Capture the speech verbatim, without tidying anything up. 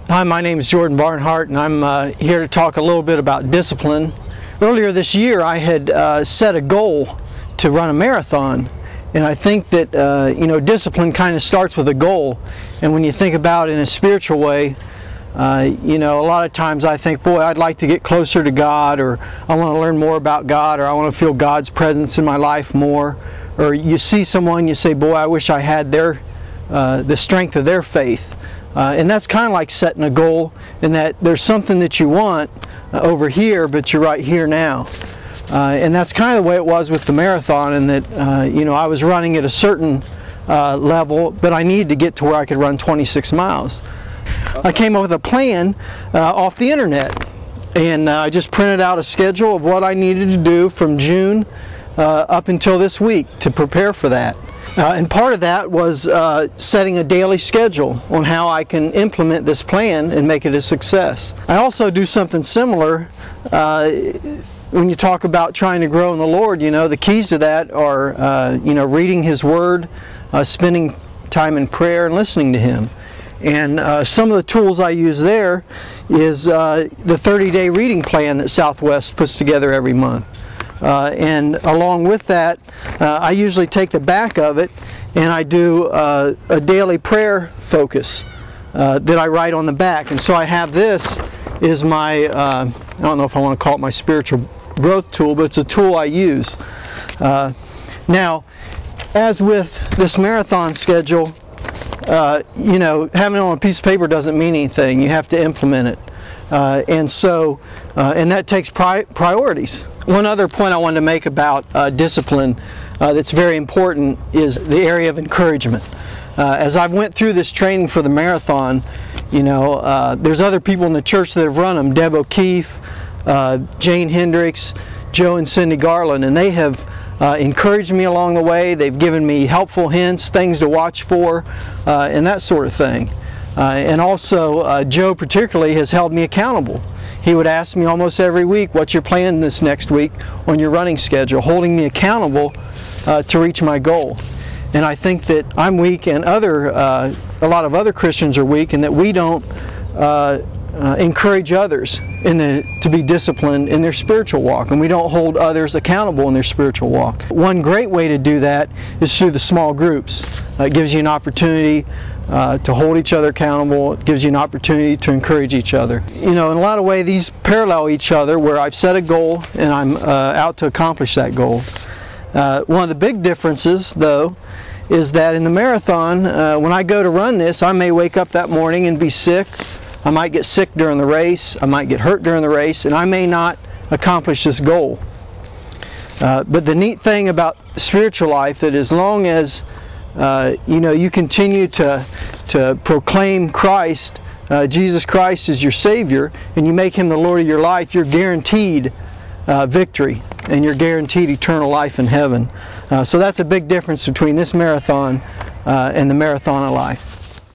Hi, my name is Jordan Barnhart, and I'm uh, here to talk a little bit about discipline. Earlier this year, I had uh, set a goal to run a marathon, and I think that uh, you know, discipline kind of starts with a goal. And when you think about it in a spiritual way, uh, you know, a lot of times I think, boy, I'd like to get closer to God, or I want to learn more about God, or I want to feel God's presence in my life more. Or you see someone, you say, boy, I wish I had their uh, the strength of their faith. Uh, and that's kind of like setting a goal, in that there's something that you want uh, over here, but you're right here now. Uh, and that's kind of the way it was with the marathon, in that uh, you know, I was running at a certain uh, level, but I needed to get to where I could run twenty-six miles. I came up with a plan uh, off the internet, and uh, I just printed out a schedule of what I needed to do from June uh, up until this week to prepare for that. Uh, and part of that was uh, setting a daily schedule on how I can implement this plan and make it a success. I also do something similar uh, when you talk about trying to grow in the Lord. You know, the keys to that are uh, you know, reading His Word, uh, spending time in prayer, and listening to Him. And uh, some of the tools I use there is uh, the thirty day reading plan that Southwest puts together every month. Uh, and along with that, uh, I usually take the back of it and I do uh, a daily prayer focus uh, that I write on the back. And so I have this is my, uh, I don't know if I want to call it my spiritual growth tool, but it's a tool I use. Uh, now, as with this marathon schedule, uh, you know, having it on a piece of paper doesn't mean anything. You have to implement it. Uh, and so, uh, and that takes pri priorities. One other point I wanted to make about uh, discipline uh, that's very important is the area of encouragement. Uh, as I've went through this training for the marathon, you know, uh, there's other people in the church that have run them, Deb O'Keefe, uh, Jane Hendricks, Joe and Cindy Garland, and they have uh, encouraged me along the way. They've given me helpful hints, things to watch for, uh, and that sort of thing. Uh, and also, uh, Joe particularly has held me accountable. He would ask me almost every week, what's your plan this next week on your running schedule, holding me accountable uh, to reach my goal. And I think that I'm weak, and other, uh, a lot of other Christians are weak, and that we don't uh, uh, encourage others in the, to be disciplined in their spiritual walk, and we don't hold others accountable in their spiritual walk. One great way to do that is through the small groups. Uh, it gives you an opportunity Uh, to hold each other accountable. It gives you an opportunity to encourage each other. You know, in a lot of ways these parallel each other, where I've set a goal and I'm uh, out to accomplish that goal. Uh, one of the big differences, though, is that in the marathon, uh, when I go to run this, I may wake up that morning and be sick. I might get sick during the race. I might get hurt during the race, and I may not accomplish this goal. Uh, but the neat thing about spiritual life, that as long as Uh, you know, you continue to, to proclaim Christ, uh, Jesus Christ is your Savior, and you make Him the Lord of your life, you're guaranteed uh, victory, and you're guaranteed eternal life in heaven. Uh, so that's a big difference between this marathon uh, and the marathon of life.